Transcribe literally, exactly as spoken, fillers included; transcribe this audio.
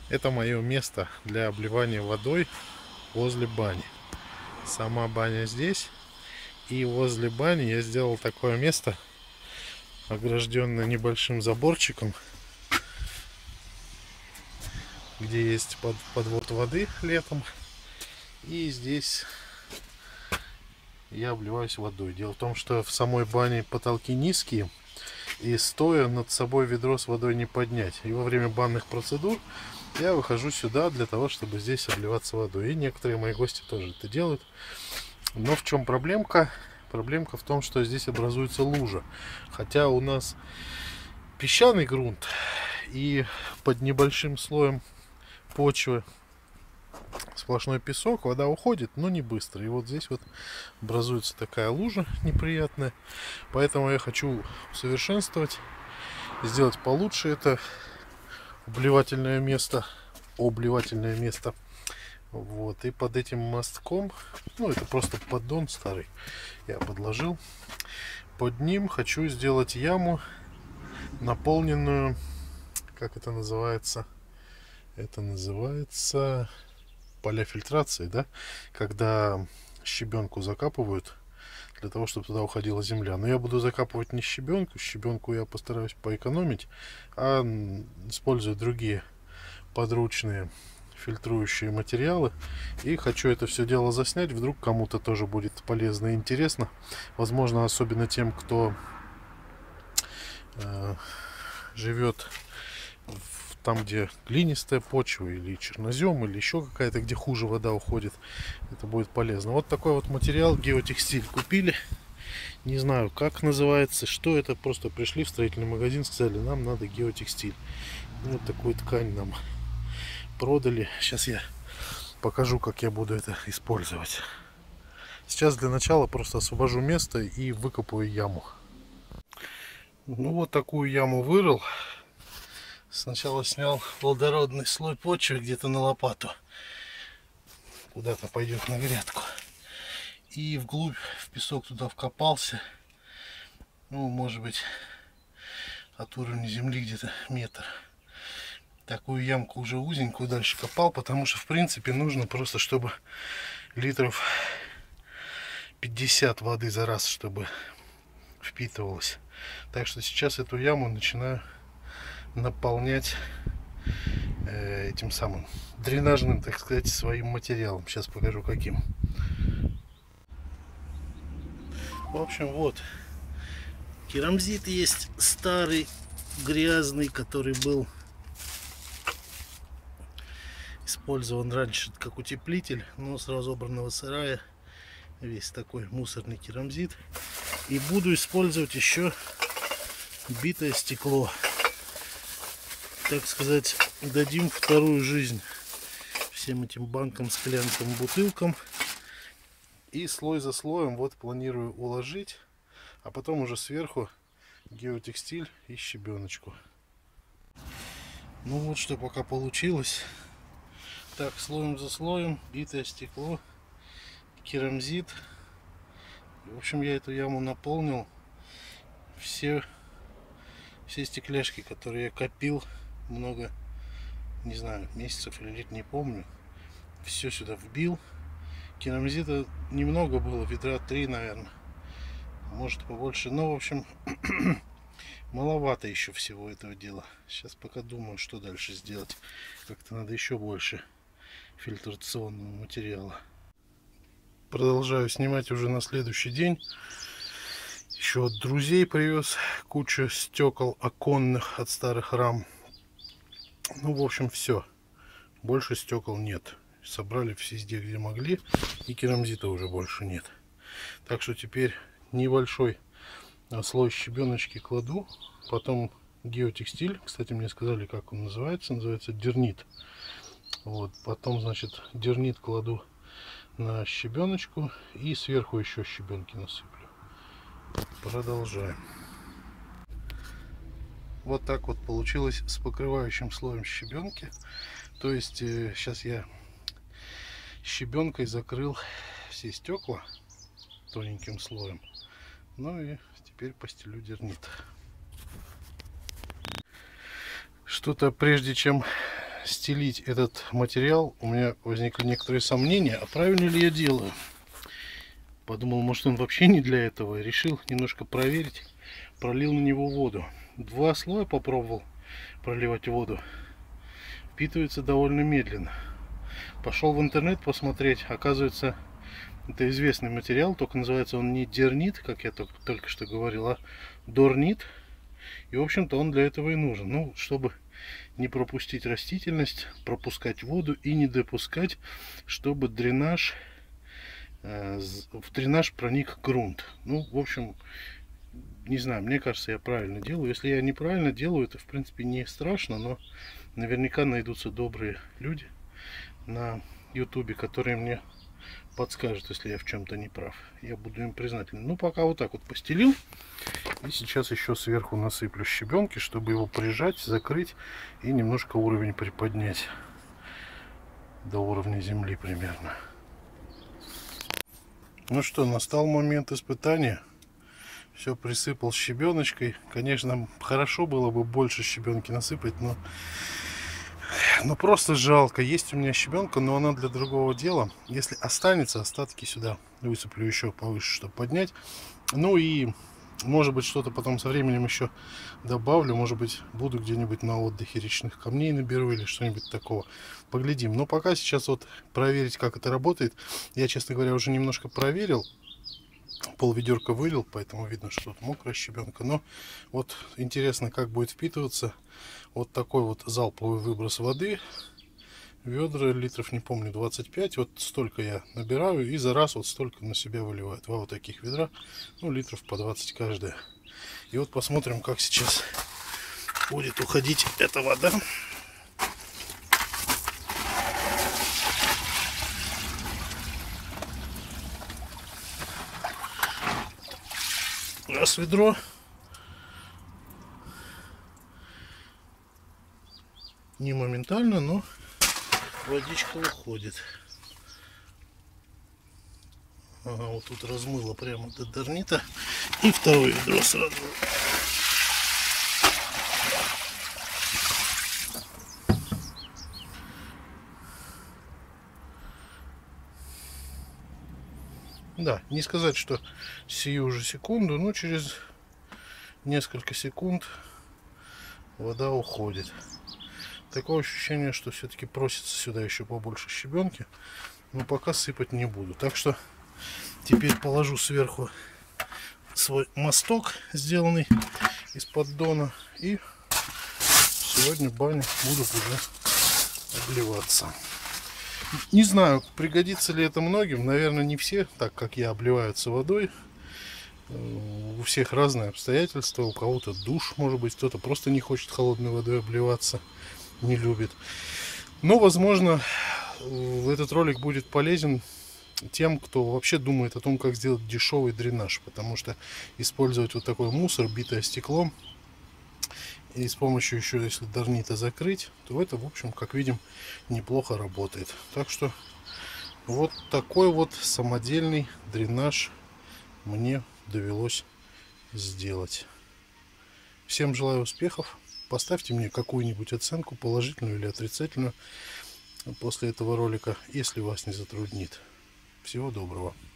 Это мое место для обливания водой возле бани. Сама баня здесь. И возле бани я сделал такое место, огражденное небольшим заборчиком, где есть под, подвод воды летом. И здесь я обливаюсь водой. Дело в том, что в самой бане потолки низкие, и стоя над собой ведро с водой не поднять. И во время банных процедур я выхожу сюда для того, чтобы здесь обливаться водой. И некоторые мои гости тоже это делают. Но в чем проблемка? Проблемка в том, что здесь образуется лужа. Хотя у нас песчаный грунт, и под небольшим слоем почвы сплошной песок, вода уходит, но не быстро. И вот здесь вот образуется такая лужа неприятная. Поэтому я хочу усовершенствовать, сделать получше это обливательное место, обливательное место. Вот, и под этим мостком, ну это просто поддон старый, я подложил. Под ним хочу сделать яму, наполненную, как это называется? Это называется поля фильтрации, да? Когда щебенку закапывают для того, чтобы туда уходила земля. Но я буду закапывать не щебенку, щебенку я постараюсь поэкономить, а использую другие подручные фильтрующие материалы. И хочу это все дело заснять. Вдруг кому-то тоже будет полезно и интересно. Возможно, особенно тем, кто э, живет в, там, где глинистая почва, или чернозем, или еще какая-то, где хуже вода уходит. Это будет полезно. Вот такой вот материал геотекстиль купили. Не знаю, как называется, что это. Просто пришли в строительный магазин, сказали, нам надо геотекстиль. Вот такую ткань нам продали. Сейчас я покажу, как я буду это использовать. Сейчас для начала просто освобожу место и выкопаю яму. Ну вот такую яму вырыл. Сначала снял плодородный слой почвы где-то на лопату. Куда-то пойдет на грядку. И вглубь в песок туда вкопался. Ну, может быть, от уровня земли где-то метр. Такую ямку уже узенькую дальше копал, потому что в принципе нужно просто, чтобы литров пятьдесят воды за раз, чтобы впитывалось. Так что сейчас эту яму начинаю наполнять э, этим самым дренажным, так сказать, своим материалом. Сейчас покажу каким. В общем, вот керамзит есть старый, грязный, который был использован раньше как утеплитель, но с разобранного сарая. Весь такой мусорный керамзит. И буду использовать еще битое стекло. Так сказать, дадим вторую жизнь всем этим банкам, склянкам, бутылкам. И слой за слоем вот планирую уложить, а потом уже сверху геотекстиль и щебеночку. Ну вот что пока получилось. Так, слоем за слоем, битое стекло, керамзит. В общем, я эту яму наполнил. Все, все стекляшки, которые я копил много, не знаю, месяцев или лет, не помню. Все сюда вбил. Керамзита немного было, ведра три, наверное. Может побольше. Но, в общем, маловато еще всего этого дела. Сейчас пока думаю, что дальше сделать. Как-то надо еще больше фильтрационного материала. Продолжаю снимать уже на следующий день. Еще от друзей привез кучу стекол оконных от старых рам. Ну, в общем, все. Больше стекол нет. Собрали везде, где могли. И керамзита уже больше нет. Так что теперь небольшой слой щебеночки кладу. Потом геотекстиль. Кстати, мне сказали, как он называется. Называется дернит. Вот. Потом, значит, дернит кладу на щебеночку. И сверху еще щебенки насыплю. Продолжаем. Вот так вот получилось с покрывающим слоем щебенки. То есть э, сейчас я щебенкой закрыл все стекла тоненьким слоем. Ну и теперь постелю дернит. Что-то прежде чем стелить этот материал, у меня возникли некоторые сомнения, а правильно ли я делаю. Подумал, может, он вообще не для этого. Решил немножко проверить. Пролил на него воду. Два слоя попробовал проливать воду. Впитывается довольно медленно. Пошел в интернет посмотреть. Оказывается, это известный материал, только называется он не дернит, как я только, только что говорил, а дорнит. И, в общем-то, он для этого и нужен. Ну, чтобы не пропустить растительность, пропускать воду и не допускать, чтобы дренаж, э, в дренаж проник грунт. Ну, в общем, не знаю, мне кажется, я правильно делаю. Если я неправильно делаю, это, в принципе, не страшно, но наверняка найдутся добрые люди на ютубе, которые мне подскажут, если я в чем-то не прав. Я буду им признателен. Ну, пока вот так вот постелил. И сейчас еще сверху насыплю щебенки, чтобы его прижать, закрыть и немножко уровень приподнять до уровня земли примерно. Ну что, настал момент испытания. Все присыпал щебеночкой. Конечно, хорошо было бы больше щебенки насыпать, но Но просто жалко. Есть у меня щебенка, но она для другого дела. Если останется, остатки сюда высыплю еще повыше, чтобы поднять. Ну и, может быть, что-то потом со временем еще добавлю. Может быть, буду где-нибудь на отдыхе речных камней наберу или что-нибудь такого. Поглядим. Но пока сейчас вот проверить, как это работает. Я, честно говоря, уже немножко проверил. Пол ведерка вылил, поэтому видно, что тут мокрая щебенка. Но вот интересно, как будет впитываться. Вот такой вот залповый выброс воды. Ведра литров, не помню, двадцать пять. Вот столько я набираю и за раз вот столько на себя выливаю. Два вот таких ведра, ну литров по двадцать каждое. И вот посмотрим, как сейчас будет уходить эта вода. Раз ведро. Не моментально, но водичка уходит. Ага, вот тут размыло прямо до дорнита. И второе ведро сразу. Да, не сказать, что сию же секунду, но через несколько секунд вода уходит. Такое ощущение, что все-таки просится сюда еще побольше щебенки. Но пока сыпать не буду. Так что теперь положу сверху свой мосток, сделанный из поддона. И сегодня в бане буду уже обливаться. Не знаю, пригодится ли это многим. Наверное, не все, так как я, обливаются водой. У всех разные обстоятельства. У кого-то душ, может быть, кто-то просто не хочет холодной водой обливаться, не любит. Но, возможно, этот ролик будет полезен тем, кто вообще думает о том, как сделать дешевый дренаж. Потому что использовать вот такой мусор, битое стеклом, и с помощью еще, если дорнита закрыть, то это, в общем, как видим, неплохо работает. Так что вот такой вот самодельный дренаж мне довелось сделать. Всем желаю успехов. Поставьте мне какую-нибудь оценку, положительную или отрицательную, после этого ролика, если вас не затруднит. Всего доброго.